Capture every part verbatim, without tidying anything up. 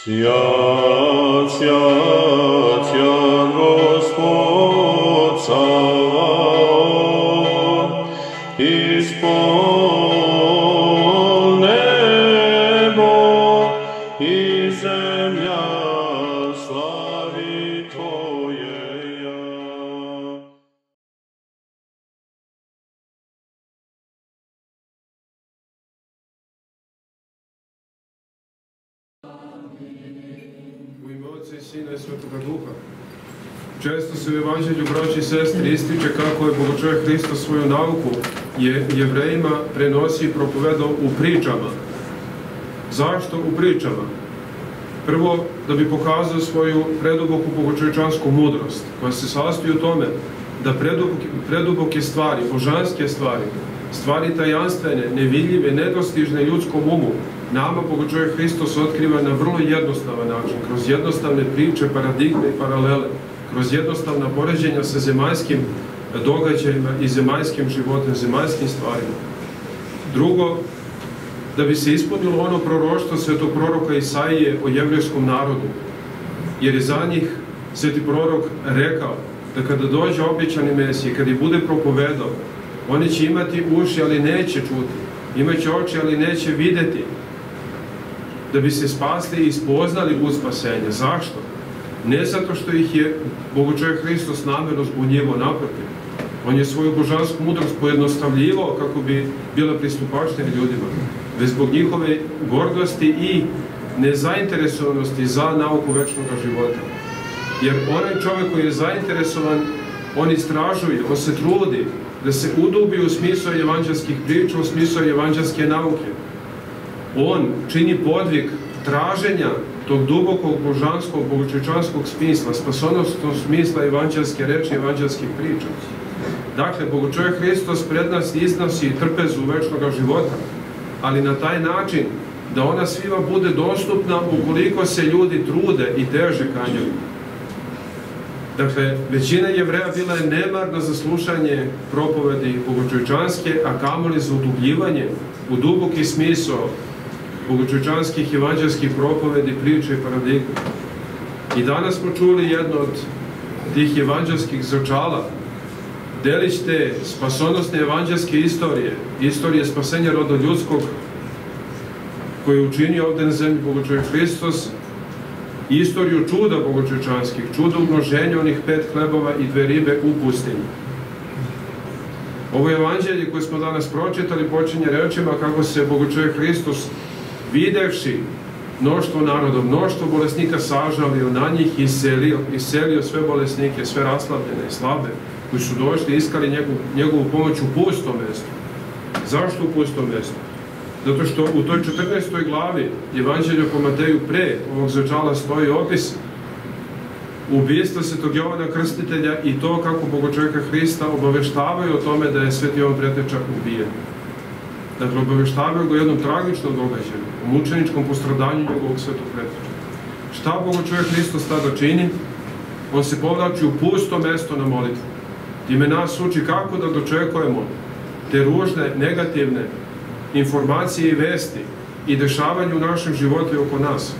Свят, свят, свят Господь Саваоф, исполнен небо и земля слави Твоея. U ime Otca i Sina i Svetoga Duha. Često se u Evanđelju, braći i sestri, ističe kako je Bogočovjek Hristos svoju nauku je Jevrejima prenosi i propovedao u pričama. Zašto u pričama? Prvo, da bi pokazao svoju preduboku bogočovječansku mudrost, koja se sastoji u tome da preduboke, preduboke stvari, božanske stvari, stvari tajanstvene, nevidljive, nedostižne ljudskom umu, nama Bogočovjek Hristos otkriva na vrlo jednostavan način, kroz jednostavne priče, paradigme i paralele, kroz jednostavna poređenja sa zemaljskim događajima i zemaljskim životom, zemaljskim stvarima. Drugo, da bi se ispunilo ono proroštvo svetog proroka Isaije o jevrejskom narodu, jer je za njih sveti prorok rekao da kada dođe obećani Mesije, kada ih bude propovedao, oni će imati uši, ali neće čuti, imaće oči, ali neće videti, da bi se spasli i spoznali put spasenja. Zašto? Ne zato što ih je Bogočovjek Hristos namerno zbunjivao, naprotiv. On je svoju božansku mudrost pojednostavljivao kako bi bila pristupačnija ljudima, već zbog njihove gordosti i nezainteresovanosti za nauku večnog života. Jer onaj čovjek koji je zainteresovan, on istražuje, on se trudi da se udubi u smisao evanđelskih priča, u smisao evanđelske nauke. On čini podvig traženja tog dubokog božanskog, bogočovječanskog smisla, spasonosnog smisla evanđelske reči, evanđelskih priča. Dakle, Bogočovjek Hristos pred nas iznosi trpezu večnog života, ali na taj način da ona svima bude dostupna ukoliko se ljudi trude i teže ka njoj. Dakle, većina Jevreja bila je nemarna za slušanje propovedi bogočovječanske, a kamoli za udubljivanje u duboki smisao bogočovječanskih evanđelskih propovedi, priče i paradigme. I danas smo čuli jedno od tih evanđelskih zrčala, delić te spasonosne evanđelske istorije, istorije spasenja roda ljudskog, koji je učinio ovdje na zemlji Bogočovjek Hristos, istoriju čuda bogočovječanskih, čuda umnoženja onih pet hlebova i dve ribe u pustinji. Ovo evanđelje koje smo danas pročitali počinje rečima kako se Bogočovjek Hristos, videvši mnoštvo naroda, mnoštvo bolesnika, sažalio na njih i iselio, iselio sve bolesnike, sve raslabljene i slabe, koji su došli i iskali njegovu, njegovu pomoć u pustom mjestu. Zašto u pustom mjestu? Zato što u toj četrnaestoj glavi Evanđelja po Mateju pre ovog zrčala stoji opis ubistva svetog Jovana Krstitelja i to kako Bogočovjeka Hrista obaveštavaju o tome da je sveti Jovan Preteča ubijen. Dakle, obaveštavaju ga o jednom tragičnom događaju, o mučeničkom postradanju njegovog svetog Preteča. Šta Bogočovjek Hristos tada čini? On se povlači u pusto mesto na molitvu. Time nas uči kako da dočekujemo te ružne, negativne informacije i vesti i dešavanje u našem životu i oko nas.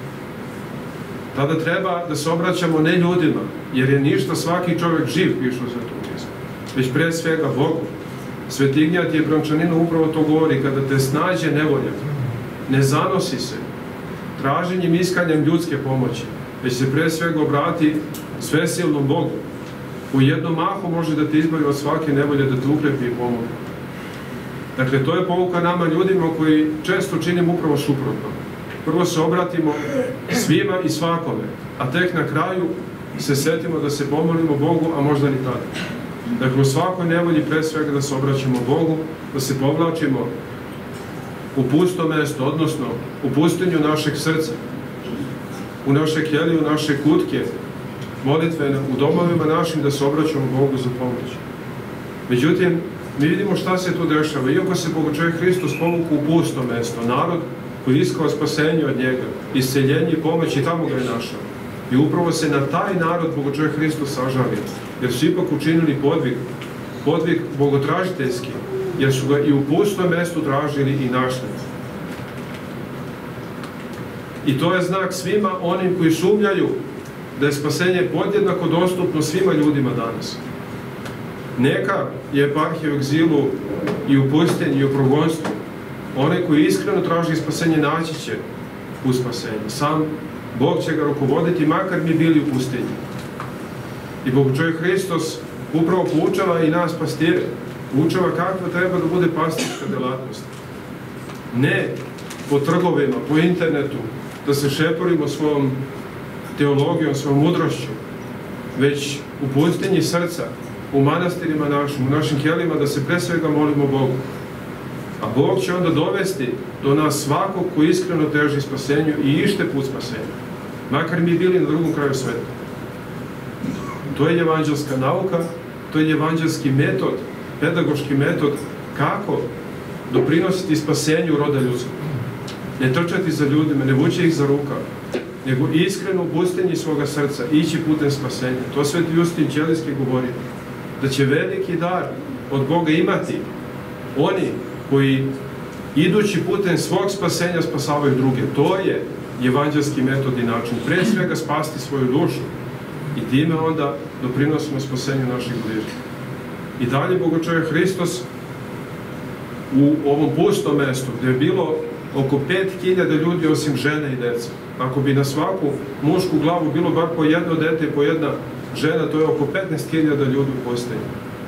Tada treba da se obraćamo ne ljudima, jer je ništa svaki čovjek živ, piše u Svetom pismu, već pre svega Bogu. Sveti Ignjatije Brončaninu upravo to govori, kada te snađe nevolja, ne zanosi se traženjem, iskanjem ljudske pomoći, već se pre svega obrati svesilnom Bogu. U jednom mahu može da te izbavi od svake nevolje, da te ukrepi i pomoći. Dakle, to je pouka nama ljudima koji često činimo upravo suprotno. Prvo se obratimo svima i svakome, a tek na kraju se setimo da se pomolimo Bogu, a možda ni tada. Dakle, u svakoj nevolji pre svega da se obraćamo Bogu, da se povlačimo u pusto mesto, odnosno u pustinju našeg srca, u naše kelije, u naše kutke, molitvene, u domovima našim, da se obraćamo Bogu za pomoć. Međutim, mi vidimo šta se tu dešava. Iako se Bogočovjek Hristos povuku u pusto mesto, narod koji je iskao spasenje od njega, isceljenje i pomoć, i tamo ga je našao. I upravo se na taj narod Bogočovjek Hristos sažalio, jer su ipak učinili podvig, podvig bogotražiteljski, jer su ga i u pustom mestu tražili i našli. I to je znak svima onim koji sumnjaju da je spasenje podjednako dostupno svima ljudima danas. Neka je eparhija u egzilu i u pustinji i u progonstvu. Onaj koji iskreno traži spasenje naći će u spasenje. Sam Bog će ga rukovoditi, makar mi bili u pustinji. I Bogočovjek Hristos upravo poučava i nas pastire. Poučava kakva treba da bude pastirska delatnost. Ne po trgovima, po internetu, da se šeporimo svojom teologijom, svojom mudrošću, već u pustinji srca, u manastirima našim, u našim kelima, da se pre svega molimo Bogu. A Bog će onda dovesti do nas svakog ko iskreno teži spasenju i ište put spasenja. Makar mi bili na drugom kraju sveta. To je evanđelska nauka, to je evanđelski metod, pedagoški metod kako doprinositi spasenju roda ljudskog. Ne trčati za ljudima, ne vući ih za rukav, nego iskreno u pustinji svoga srca ići putem spasenja. To Sveti Justin Ćelijski govori, da će veliki dar od Boga imati oni koji idući putem svog spasenja spasavaju druge. To je evanđelski metod i način. Pre svega spasti svoju dušu i time onda doprinosimo spasenju naših bližnjih. I dalje Bogočovjek Hristos u ovom pustom mestu gdje je bilo oko pet hiljada ljudi osim žene i deca. Ako bi na svaku mušku glavu bilo bar po jedno dete i po jedna žena, to je oko petnaest hiljada ljudi u pustinji.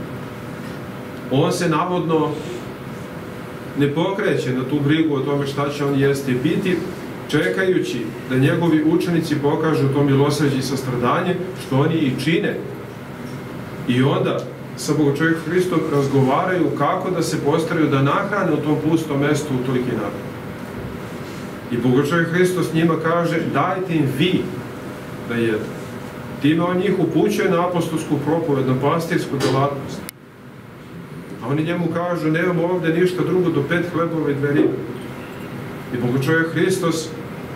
On se navodno ne pokreće na tu brigu o tome šta će on jesti i piti, čekajući da njegovi učenici pokažu to milosrđe i sastradanje, što oni i čine. I onda sa Bogočovjekom Hristom razgovaraju kako da se postaraju da nahrane u tom pustom mestu u toliki narod. I Bogočovjek Hristos njima kaže, dajte im vi da jedu. Time on njih upućuje na apostolsku propoved, na pastirsku delatnost. A oni njemu kažu, nemamo ovdje ništa drugo do pet hlebova i dve ribe. I Bogočovjek Hristos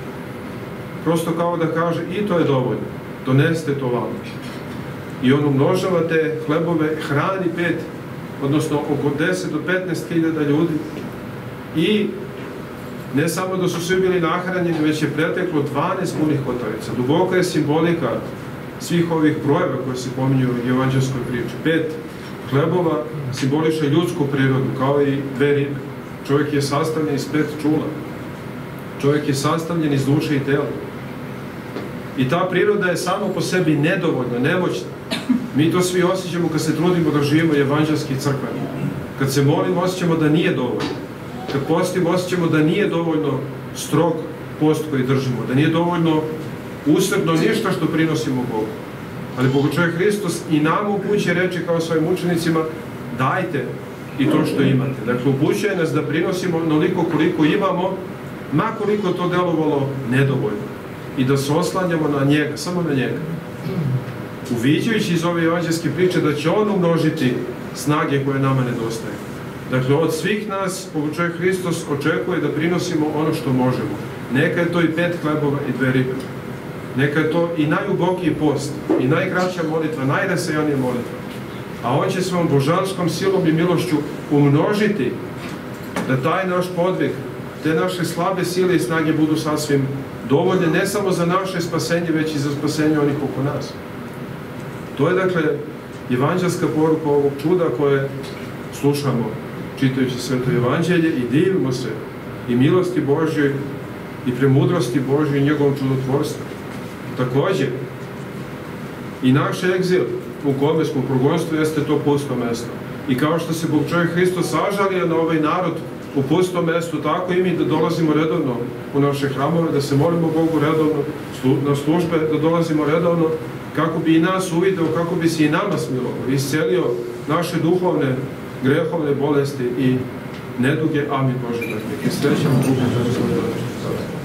prosto kao da kaže, i to je dovoljno, donesite to vam. I on umnožava te hlebove, hrani pet, odnosno oko deset do petnaest hiljada ljudi. I ne samo da su svi bili nahranjeni, već je preteklo dvanaest punih kotarica. Duboka je simbolika svih ovih brojeva koje se pominju u evanđelskoj priči. Pet hlebova simboliše ljudsku prirodu, kao i dve ribe. Čovjek je sastavljen iz pet čula. Čovjek je sastavljen iz duše i tela. I ta priroda je samo po sebi nedovoljna, nemoćna. Mi to svi osjećamo kad se trudimo da živimo evanđelski crkveni. Kad se molimo, osjećamo da nije dovoljno. Kad postimo, osjećamo da nije dovoljno strog post koji držimo, da nije dovoljno usrdno ništa što prinosimo Bogu. Ali Bogočovjek Hristos i nama upućuje reči kao svojim učenicima, dajte i to što imate. Dakle, upućuje nas da prinosimo onoliko koliko imamo, ma koliko to delovalo nedovoljno. I da se oslanjamo na njega, samo na njega. Uviđajući iz ove evanđelske priče da će on umnožiti snage koje nama nedostaje. Dakle, od svih nas Bogočovjek Hristos očekuje da prinosimo ono što možemo. Neka je to i pet hlebova i dve ribe. Neka je to i najubokiji post, i najkraća molitva, najrasejanija molitva. A on će svojom božanskom silom i milošću umnožiti da taj naš podvig, te naše slabe sile i snage budu sasvim dovoljne, ne samo za naše spasenje, već i za spasenje onih oko nas. To je, dakle, evanđelska poruka ovog čuda koje slušamo čitajući Sveto evanđelje i divimo se i milosti Božjoj i premudrosti Božjoj i njegovom čudotvorstvu. Također, i naš egzil u kome smo u progonstvu jeste to pusto mesto. I kao što se Bogočovjek Hristos sažalio na ovaj narod u pustom mestu, tako i mi da dolazimo redovno u naše hramove, da se molimo Bogu redovno, na službe da dolazimo redovno, kako bi i nas uvideo, kako bi se i nama smilovao, iscelio naše duhovne, grehovne bolesti i neduge. Amin Bože. I srećemo Bogu.